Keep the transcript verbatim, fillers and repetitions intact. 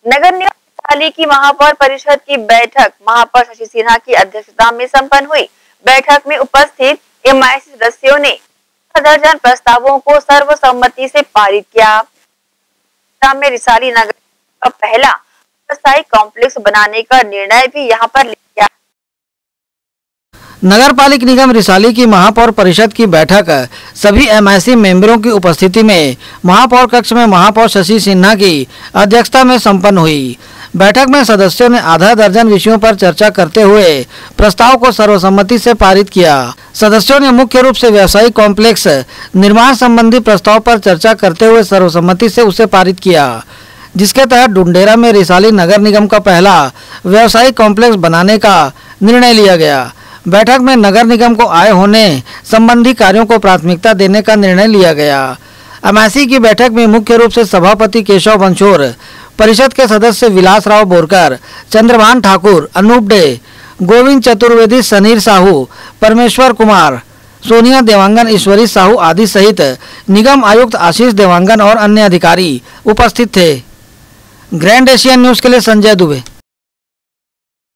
नगर निगम वैशाली की महापौर परिषद की बैठक महापौर शशि सिन्हा की अध्यक्षता में संपन्न हुई। बैठक में उपस्थित एमआईसी सदस्यों ने दर्जन प्रस्तावों को सर्वसम्मति से पारित किया। में रिसाली नगर का पहला व्यवसायिक कॉम्प्लेक्स बनाने का निर्णय भी यहां पर लिया। नगर पालिक निगम रिसाली की महापौर परिषद की बैठक सभी एमआईसी मेंबरों की उपस्थिति में महापौर कक्ष में महापौर शशि सिन्हा की अध्यक्षता में संपन्न हुई। बैठक में सदस्यों ने आधा दर्जन विषयों पर चर्चा करते हुए प्रस्ताव को सर्वसम्मति से पारित किया। सदस्यों ने मुख्य रूप से व्यावसायिक कॉम्प्लेक्स निर्माण संबंधी प्रस्ताव पर चर्चा करते हुए सर्वसम्मति से उसे पारित किया, जिसके तहत डुंडेरा में रिसाली नगर निगम का पहला व्यावसायिक कॉम्प्लेक्स बनाने का निर्णय लिया गया। बैठक में नगर निगम को आय होने संबंधी कार्यों को प्राथमिकता देने का निर्णय लिया गया। एमआईसी की बैठक में मुख्य रूप से सभापति केशव बंशोर, परिषद के सदस्य विलास राव बोरकर, चंद्रभान ठाकुर, अनूप डे, गोविंद चतुर्वेदी, सनीर साहू, परमेश्वर कुमार, सोनिया देवांगन, ईश्वरी साहू आदि सहित निगम आयुक्त आशीष देवांगन और अन्य अधिकारी उपस्थित थे। ग्रैंड एशियन न्यूज के लिए संजय दुबे।